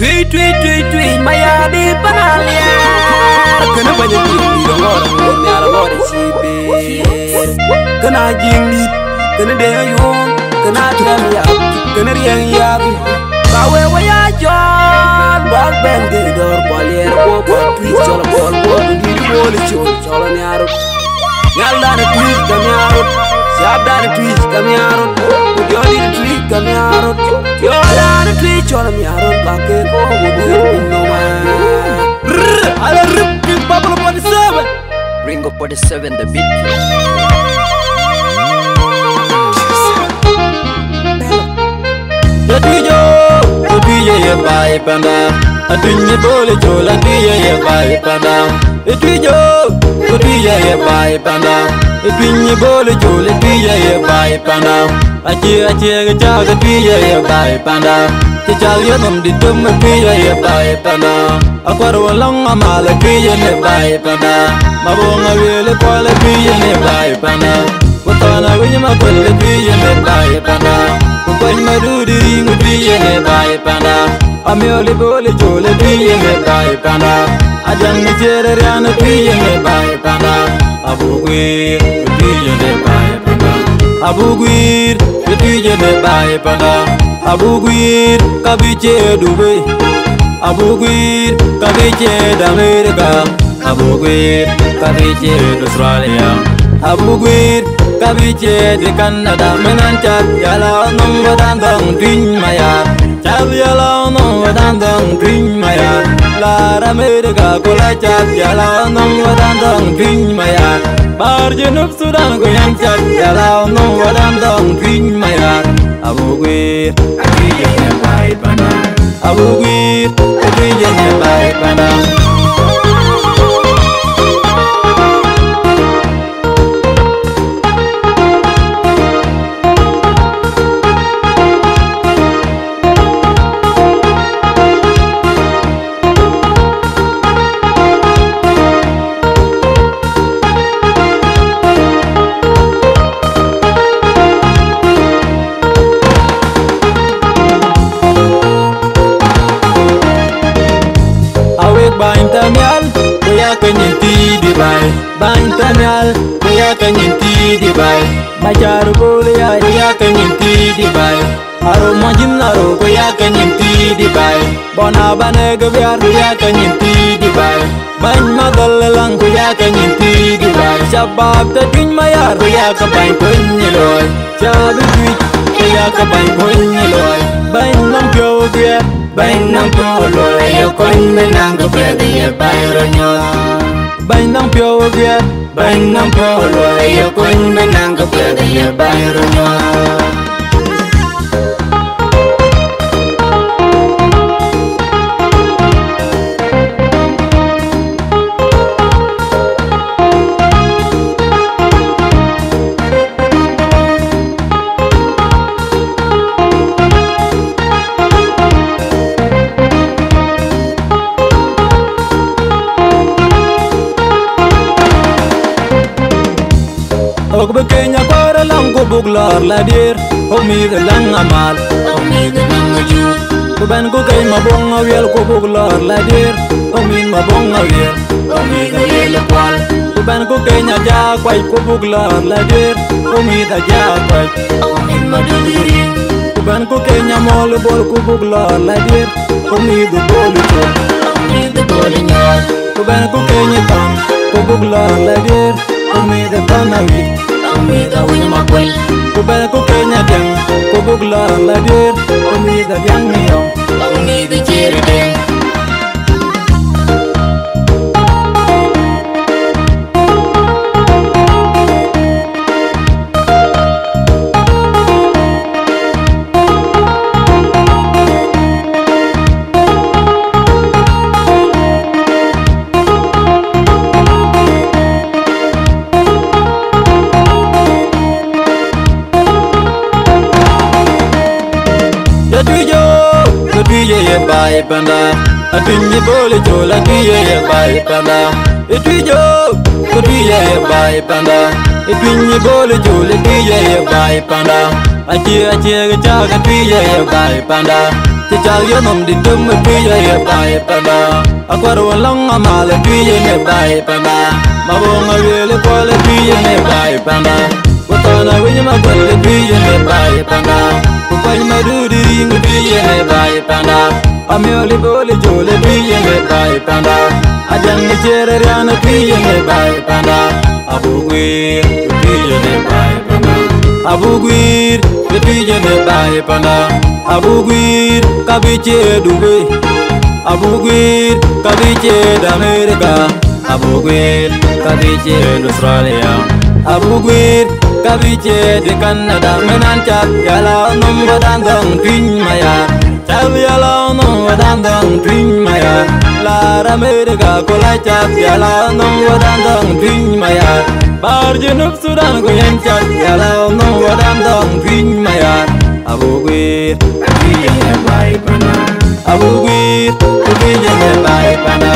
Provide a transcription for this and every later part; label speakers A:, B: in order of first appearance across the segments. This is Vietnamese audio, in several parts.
A: Tui maya di panalia. Kena banyak di orang nyala orang cipe. Kena jingli, kena deyong, kena jam ya, kena riang ya. Bawe waya John, bag bang gedor polier bobo tui cola bobo di boli cola nyarut. Nyalda na tui kanyarut, siabda na tui kanyarut, yodi na tui kanyarut, yola na tui cola nyarut pakai bobo di minum. Ala rip Pablo 47.
B: Ringo 47 the beat.
C: Tuye ye bai panda, atunye bole jola tuye ye bai panda. Tuye ye bai panda, atunye bole jola tuye ye bai panda. Ache gacha tuye ye bai panda. Chal yo nom di dum tuye ye bai panda. Akwar walong amala tuye ne bai panda. Mabonga wele kwala tuye ne bai panda. Watana winyama kwala tuye ne bai panda. Kwen madudi ringu tuye ne bai panda. Amioli bole jole tuye ne bai panda. Ajang ni chere riana tuye ne bai panda. Abugwir tuye ne bai panda. Abugwir tuye ne bai panda. Abugwir kabiche Dubai. Abugwir kabiche d'Amerika. Abugwir kabiche d'Australia. Abugwir kabiche di Canada. Menancat yala nong badandang twin maya. Chal yala nong badandang twin maya. Lar Amerika kulacat yala nong badandang twin maya. Bar Junub Sudan goyang cat yala nong badandang twin maya. Abugwir tuye ne bai panda. Abugwir tuye ne bai panda. Bain tamial, kuya kenyenti di bay. Bain tamial, kuya kenyenti di bay. Macaru kuliah, kuya kenyenti di bay. Aro majin aro, kuya kenyenti di bay. Bona bane gebiar, kuya kenyenti di bay. Bain madal lelang, kuya kenyenti di bay. Sabab tadwin mayar, kuya kebain kunyeloy. Jabi duit, kuya kebain kunyeloy. Bain nampyo gebiar. Bain nang polo yo kon menang go pede bai ronyo. Bain nang pio dia, bain nang polo yo kon menang go pede bai ronyo. Og bekenya para lang ko buglar la dir. Omi de lang amal, omi de lang ju. Ko ben ko kay mabong awel ko buglar la dir. Omi mabong awel, omi de yel kwal. Ko ben ko kenya ja kwai ko buglar la dir. Omi da ja kwai, omi maduri. Ko ben ko kenya mol bol ko buglar la dir. Omi de bol ko, omi de bol nyol. Ko ben ko kenya tam ko buglar la dir. Omi de panawi. Omi da win makwel. Ko ben ko kenya deng ko bugla la dir. Omi da yang niyo. Omi da jeri deng. Tuye ye bai panda, atunye bole jola tuye ye bai panda. Tuye ye bai panda, atunye bole jola tuye ye bai panda. Ache gacha tuye ye bai panda. Che chal yo nom di dum piya ye bai pana. Akwaro long amale piya ne bai pana. Mabonga wele kwale piya ne bai pana. Kutana winya magwele piya ne bai pana. Kupany madudi ringu piya ne bai pana. Amioli bole jole piya ne bai pana. Ajang ni chere riana piya ne bai pana. Abugwir piya ne bai pana. Abugwir piya ne bai pana. Abugwir kabiche Dubai. Abugwir kabiche Amerika. Abugwir kabiche Australia. Abugwir kabiche di Canada. Menancat yala nom wadandang twin maya. Chal yala nom wadandang twin maya. Lar Amerika kolachat yala nom wadandang twin maya. Bar Junub Sudan kuyencat yala nom wadandang twin maya. Abugwir piya ne bai pana. Abugwir piya ne bai pana.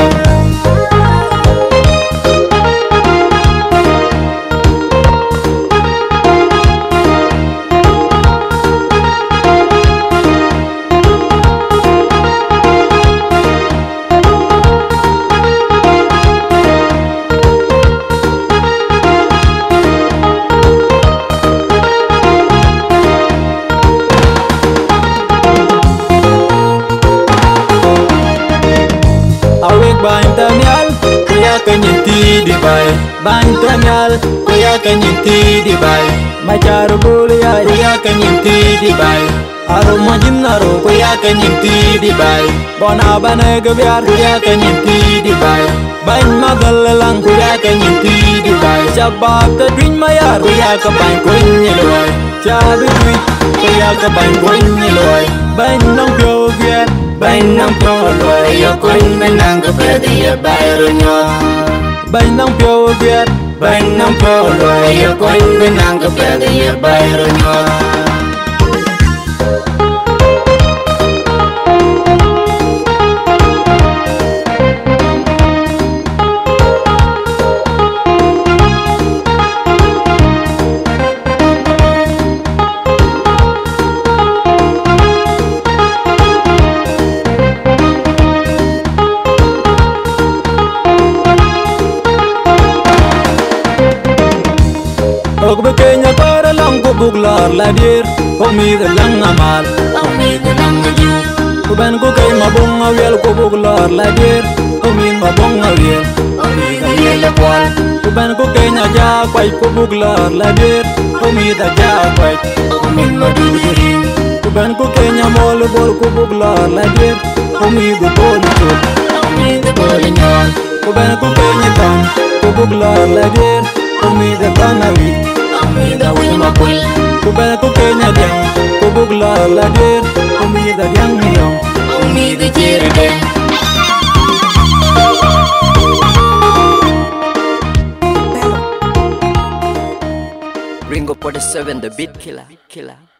C: Bany tanyal, kuya kanyinti di bay. Bany tanyal, kuya kanyinti di bay. Machar buliya, kuya kanyinti di bay. Aro majin aro, kuya kanyinti di bay. Bona bane gabyar, kuya kanyinti di bay. Bany magalalang, kuya kanyinti di bay. Shabab ta twin mayar, kuya ka bany kunyiloy. Chabi twit, kuya ka bany kunyiloy. Bany nang pyo gyat.
A: Bain nang poloy yo kun menang ko pwede ya bayro nyo.
C: Bain nang pyo gyat.
A: Bain nang poloy yo kun menang ko pwede ya bayro nyo.
C: Og bekenya para lang ko buglar la dir. Omi de lang amal,
A: Omi de lang ju.
C: kuban ko kay mabong awel ko buglar la dir. Omi mabong awel,
A: Omi de yele kwal.
C: kuban ko kenya ja kway ko buglar la dir. Omi da ja kway,
A: Omi maduri.
C: kuban ko kenya mol bor ko buglar la dir. Omi go bol ko,
A: Omi de boli nyon.
C: kuban ko kenya tam ko buglar la dir. Omi da kanawi.
A: Omi de win mapul.
C: Kuban ko kenya diang ko buglar la dir. Omi da diang miyong.
A: Omi de jirde.
B: Ringo 47, the beat killer.